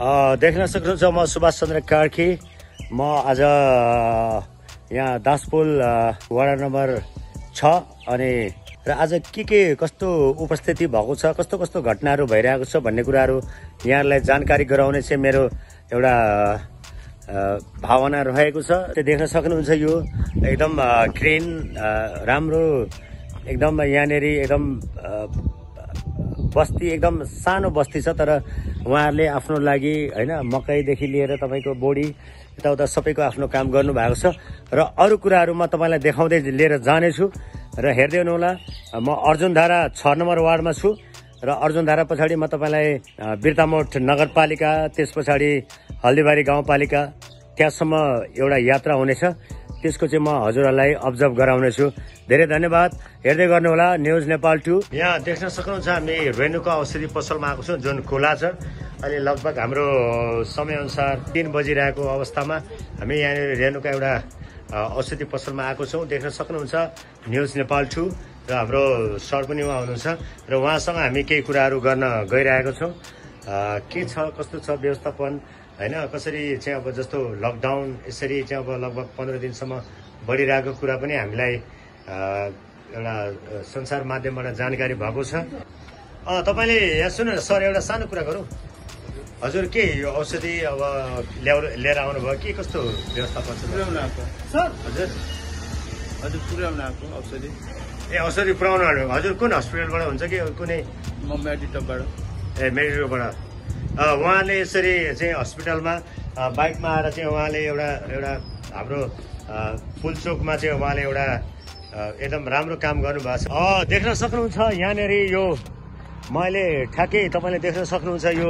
देख्न सक्नुहुन्छ म सुभाष चन्द्र कार्की। म आज यहाँ दासपुल वडा नम्बर 6 अनि र आज के कस्तो उपस्थिति भएको छ, कस्तो कस्तो घटनाहरू भइरहेको छ भन्ने कुराहरू यहाँलाई जानकारी गराउने चाहिँ मेरो एउटा भावना रहेको छ। त्यो देख्न सक्नुहुन्छ यो एकदम क्रेन राम्रो एकदम यहाँनेरि एकदम बस्ती एकदम सानो बस्ती छ, तर उहाँहरूले आफ्नो लागि हैन मकैदेखि लिएर तपाईको बोडी यताउता सबैको आफ्नो काम गर्नु भएको छ र अरू कुराहरू म तपाईलाई देखाउँदै लिएर जानेछु र हेर्दै हुनुहोला। म अर्जुनधारा 6 नम्बर वार्डमा छु र अर्जुनधारा पछाडि म तपाईलाई बिर्तामोड नगरपालिका, त्यस पछाडि हल्दीबारी गाउँपालिका त्यहाँसम्म एउटा यात्रा हुनेछ, त्यसको चाहिँ म हजुरहरूलाई अब्जर्भ गराउनेछु। धेरै धन्यवाद, हेर्दै गर्नुहोला न्युज नेपाल 2। यहाँ देख्न सक्नुहुन्छ हामी रेणुका औषधि पसलमा आएको छौँ जुन खुला छ। अहिले लगभग हाम्रो समयअनुसार 3 बजिरहेको अवस्थामा हामी यहाँनिर रेणुका एउटा औषधि पसलमा आएको छौँ। देख्न सक्नुहुन्छ न्युज नेपाल 2 र हाम्रो सर पनि उहाँ हुनुहुन्छ र उहाँसँग हामी केही कुराहरू गर्न गइरहेको छौँ। के छ कस्तो छ व्यवस्थापन हैन, कसरी चाहिँ अब जस्तो लकडाउन यसरी चाहिँ अब लगभग 15 दिनसम्म बढिरहेको कुरा पनि हामीलाई एउटा संसार माध्यमबाट जानकारी भएको छ। तपाईले यहाँ सुन्नु न सर, एउटा सानो कुरा गरौँ। हजुर के यो औषधि अब लिएर आउनुभयो, के कस्तो व्यवस्थापन छ सर? हजुर हजुर पुर्याउन आएको औषधि। ए औषधि पुर्याउनु आएको। हजुर कुन हस्पिटलबाट हुन्छ कि कुनै? म मेडिटपबाट। ए मेडिटपबाट। उहाँले यसरी चाहिँ हस्पिटलमा बाइकमा आएर चाहिँ उहाँले एउटा हाम्रो फुलचोकमा चाहिँ उहाँले एउटा एकदम राम्रो काम गर्नुभएको छ। देख्न सक्नुहुन्छ यहाँनिर यो मैले ठ्याक्कै तपाईँले देख्न सक्नुहुन्छ यो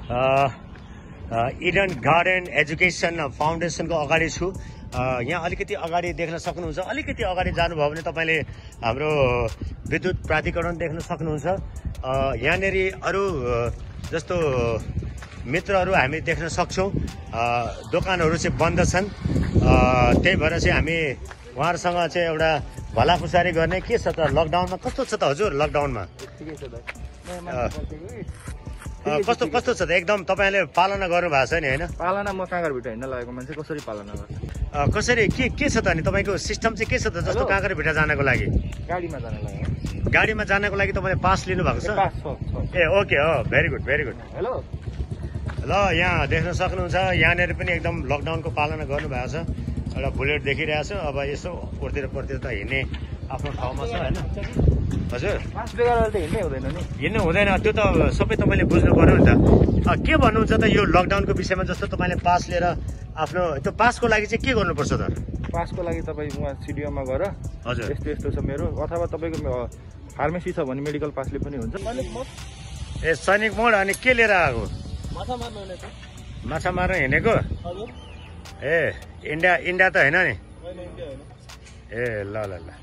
इडन गार्डन एजुकेसन फाउन्डेसनको अगाडि छु। यहाँ अलिकति अगाडि देख्न सक्नुहुन्छ, अलिकति अगाडि जानुभयो भने तपाईँले हाम्रो विद्युत प्राधिकरण देख्न सक्नुहुन्छ। यहाँनिर अरू जस्तो मित्रहरू हामी देख्न सक्छौँ, दोकानहरू चाहिँ बन्द छन्। त्यही भएर चाहिँ हामी उहाँहरूसँग चाहिँ एउटा भलाखुसारी गर्ने। के छ त लकडाउनमा, कस्तो छ त हजुर लकडाउनमा? कस्तो कस्तो छ त एकदम तपाईँले पालना गर्नु भएको छ नि होइन? पालना म काँगरभिटा हिँड्न लागेको मान्छे कसरी पालना गर्छ? कसरी के छ त अनि तपाईँको सिस्टम चाहिँ के छ त? जस्तो काँगरभिटा जानको लागि गाडीमा जान लाग्यो। गाडीमा जानको लागि तपाईँले पास लिनु भएको छ? ए ओके, हो very good very good. Hello ल यहाँ देख्न सक्नुहुन्छ यहाँनिर पनि एकदम लकडाउनको पालना गर्नुभएको छ। एउटा बुलेट देखिरहेको छ। अब यसो उर्तिर पर्तिर त हिँड्ने आफ्नो ठाउँमा छ होइन? हजुर पास बेगर त हिँड्नै हुँदैन नि। हिँड्नु हुँदैन, त्यो त सबै तपाईँले बुझ्नु पर्यो नि त। के भन्नुहुन्छ त यो लकडाउनको विषयमा? जस्तो तपाईँले पास लिएर आफ्नो त्यो पासको लागि चाहिँ के गर्नुपर्छ त? पासको लागि तपाईँ उहाँ सिडिओमा गएर हजुर यस्तो यस्तो छ मेरो, अथवा तपाईँको फार्मेसी छ भने मेडिकल पासले पनि हुन्छ। ए सैनिक मोड। अनि के लिएर आएको? माछा मार्न हिँडेको? ए इन्डिया त होइन नि? ए ल ल ल।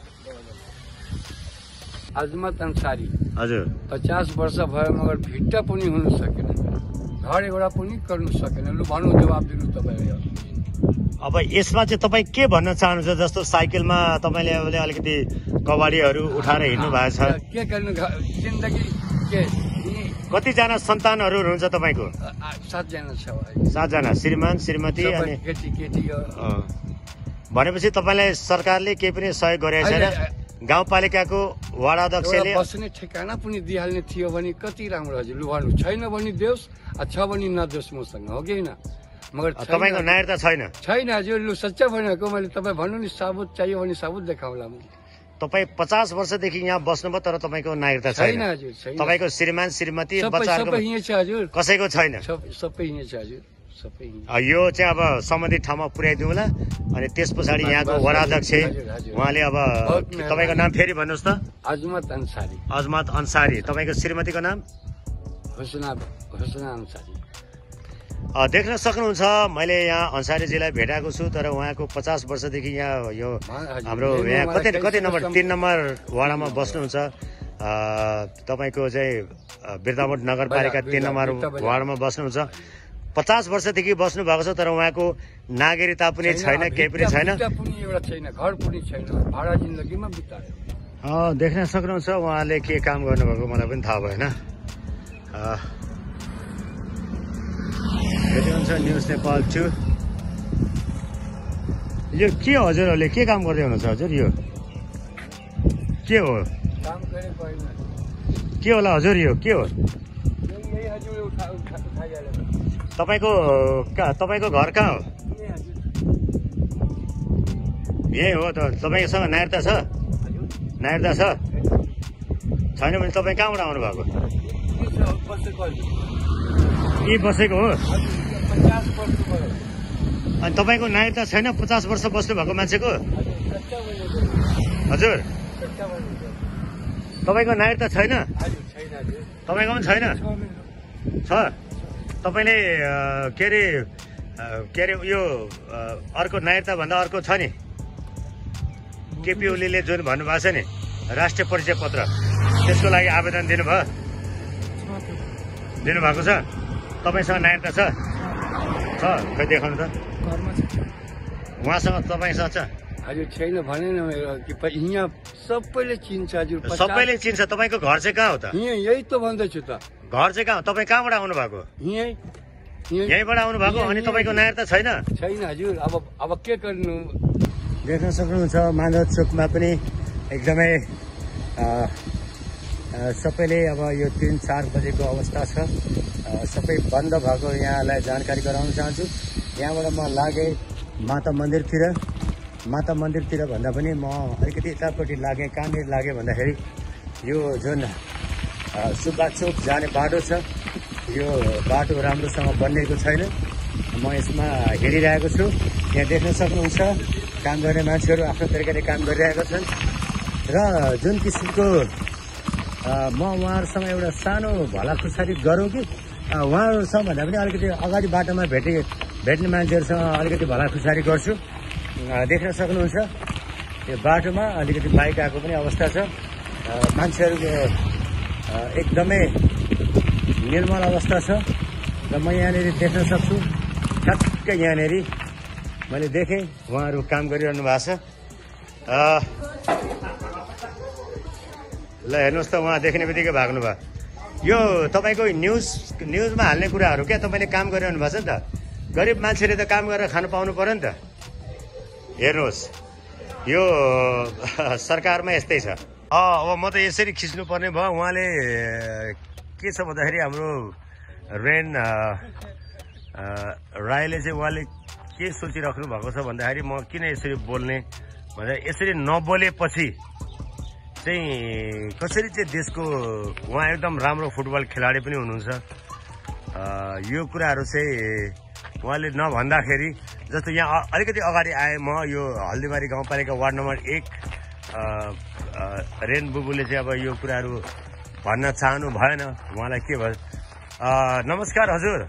अजमत अंसारी हजुर 50 वर्ष भयो मगर भिट्टा पनि हुन सकेन, घर एउटा पनि गर्नु सकेन। लु भन्नु, जवाब दिनु तपाईँले। अब यसमा चाहिँ तपाईँ के भन्न चाहनुहुन्छ? जस्तो साइकलमा तपाईँले अलिकति कबाडीहरू उठाएर हिँड्नु भएको छ, के गर्नु? जिन्दगी के कतिजना सन्तानहरू हुनुहुन्छ तपाईँको? 7 जना छ। 7 जना, श्रीमान श्रीमती अनि केटी। भनेपछि तपाईँलाई सरकारले केही पनि सहयोग गरेको छैन? गाउँपालिकाको वार्ड अध्यक्षले बस्ने ठेगाना पनि दिइहाल्ने थियो भने कति राम्रो हजुर। लु भन्नु, छैन भने देओस्, छ भने नदेओस् मसँग, हो कि होइन? मगर तपाईँको नागरिकता छैन? हजुर। लु सच्चा भनेको मैले। तपाईँ भन्नु नि साबुत चाहियो भने साबुत देखाउला म। तपाईँ 50 वर्षदेखि यहाँ बस्नुभयो तर तपाईँको नागरिकता छैन? हजुर छैन। तपाईँको श्रीमान श्रीमती बच्चाहरूको सबै यहीँ छ हजुर। कसैको छैन? सबै यहीँ छ हजुर, सबै यहीँ। यो चाहिँ अब सम्बन्धित ठाउँमा पुर्याइदिउँ होला। अनि त्यस पछाडि यहाँको वडा अध्यक्ष उहाँले अब तपाईँको नाम फेरि भन्नुहोस् त? अजमत अंसारी। अजमत अंसारी। तपाईँको श्रीमतीको नाम? हुसना अंसारी। देख्न सक्नुहुन्छ मैले यहाँ अंसारीजीलाई भेटाएको छु, तर उहाँको 50 वर्षदेखि यहाँ यो हाम्रो यहाँ कति नम्बर 3 नम्बर वाडामा बस्नुहुन्छ। तपाईँको चाहिँ बिर्तामोड नगरपालिका 3 नम्बर वार्डमा बस्नुहुन्छ। 50 वर्षदेखि बस्नु भएको छ, तर उहाँको नागरिकता पनि छैन, केही पनि छैन। एउटा छैन, घर पनि छैन, भाडा जिन्दगीमा बितायो। देख्न सक्नुहुन्छ उहाँले के काम गर्नुभएको मलाई पनि थाहा भएन। यति हुन्छ न्युज नेपाल 2। यो के हो हजुरहरूले के काम गर्दै हुनुहुन्छ हजुर? यो के हो? काम गरेको होइन। के होला हजुर? यो के हो? यही हजुर तपाईँको घर कहाँ हो? यही हो त। तपाईँसँग नागरिकता छ? नागरिकता छ? छैन भने तपाईँ कहाँबाट आउनु भएको? यही बसेको हो? अनि तपाईँको नागरिकता छैन? 50 वर्ष बस्नु भएको मान्छेको? हजुर तपाईँको नागरिकता छैन? तपाईँको पनि छैन? छ। तपाईँले के अरे यो अर्को नागरिकता भन्दा अर्को छ नि, केपी ओलीले जुन भन्नुभएको छ नि राष्ट्रिय परिचय पत्र, त्यसको लागि आवेदन दिनुभएको छ? तपाईँसँग नागरिकता छ? खै देखाउनु त। उहाँसँग तपाईँसँग छ? हजुर छैन भनेन मेरो कि यहाँ सबैले चिन्छ हजुर। सबैले चिन्छ। तपाईँको घर चाहिँ कहाँ हो त? यही त भन्दैछु त। घर चाहिँ कहाँ हो? तपाईँ कहाँबाट आउनु भएको? यहीँबाट आउनु भएको? अनि तपाईँको नागरिकता छैन? छैन हजुर। अब के गर्नु? देख्न सक्नुहुन्छ माधव चोकमा पनि एकदमै सबैले अब यो 3-4 बजेको अवस्था छ। सबै बन्द भएको यहाँलाई जानकारी गराउन चाहन्छु। यहाँबाट म लागेँ माता मन्दिरतिर भन्दा पनि म अलिकति यतापट्टि लागेँ। कहाँनिर लागेँ भन्दाखेरि यो जुन सुब्बा चोक जाने बाटो छ, यो बाटो राम्रोसँग बनिएको छैन। म यसमा हेरिरहेको छु। यहाँ देख्न सक्नुहुन्छ काम गर्ने मान्छेहरू आफ्नो तरिकाले काम गरिरहेका छन् र जुन किसिमको म उहाँहरूसँग एउटा सानो भलाखुसारी गरौँ कि उहाँहरूसँग भन्दा पनि अलिकति अगाडि बाटोमा भेट्ने मान्छेहरूसँग अलिकति भलाखुसारी गर्छु। देख्न सक्नुहुन्छ यो बाटोमा अलिकति बाइक आएको पनि अवस्था छ। मान्छेहरूको एकदमै निर्मल अवस्था छ र म यहाँनिर देख्न सक्छु। ठ्याक्कै यहाँनिर मैले देखेँ उहाँहरू काम गरिरहनु भएको छ। ल हेर्नुहोस् त, उहाँ देख्ने बित्तिकै भाग्नु भयो। यो तपाईँको न्युजमा हाल्ने कुराहरू क्या तपाईँले काम गरिरहनु भएको छ नि त। गरिब मान्छेले त काम गरेर खानु पाउनु पर्यो नि त। हेर्नुहोस् यो सरकारमा यस्तै छ। अब म त यसरी खिच्नु पर्ने भयो। उहाँले के छ भन्दाखेरि हाम्रो रेन राईले चाहिँ उहाँले के सोचिराख्नु भएको छ भन्दाखेरि म किन यसरी बोल्ने भन्दा यसरी नबोलेपछि चाहिँ कसरी चाहिँ देशको, उहाँ एकदम राम्रो फुटबल खेलाडी पनि हुनुहुन्छ। यो कुराहरू चाहिँ उहाँले नभन्दाखेरि, जस्तो यहाँ अलिकति अगाडि आए म यो हल्दीबारी गाउँपालिका वार्ड नम्बर 1 रेन बुबुले चाहिँ अब यो कुराहरू भन्न चाहनु भएन। उहाँलाई के भयो? नमस्कार हजुर।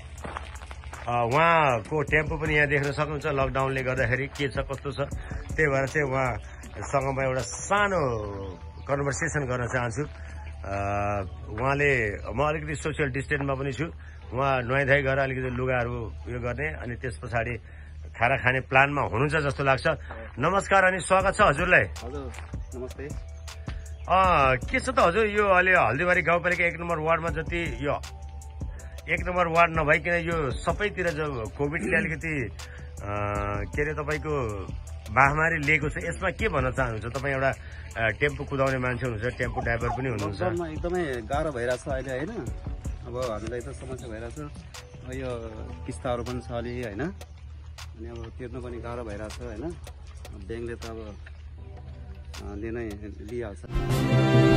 उहाँको टेम्पो पनि यहाँ देख्न सक्नुहुन्छ। लकडाउनले गर्दाखेरि के छ कस्तो छ, त्यही भएर चाहिँ उहाँसँग म एउटा सानो कन्भर्सेसन गर्न चाहन्छु। उहाँले, म अलिकति सोसियल डिस्टेन्समा पनि छु। उहाँ नुहाइधुवाइ गरेर अलिकति लुगाहरू उयो गर्ने अनि त्यस पछाडि खाना खाने प्लानमा हुनुहुन्छ जस्तो लाग्छ। नमस्कार अनि स्वागत छ हजुरलाई। हजुर नमस्ते। के छ त हजुर, यो अहिले हल्दीबारी गाउँपालिका 1 नम्बर वार्डमा जति यो 1 नम्बर वार्ड नभइकन यो सबैतिर जो कोभिडले अलिकति के अरे तपाईँको महामारी लिएको छ, यसमा के भन्न चाहनुहुन्छ? तपाईँ एउटा टेम्पो कुदाउने मान्छे हुनुहुन्छ, टेम्पो ड्राइभर पनि हुनुहुन्छ। एकदमै गाह्रो भइरहेछ अहिले होइन। अब हामीलाई त समस्या भइरहेछ। यो किस्ताहरू पनि छ अलि होइन, अनि अब तिर्नु पनि गाह्रो भइरहेछ होइन। ब्याङ्कले त अब लिनै लिइहाल्छ।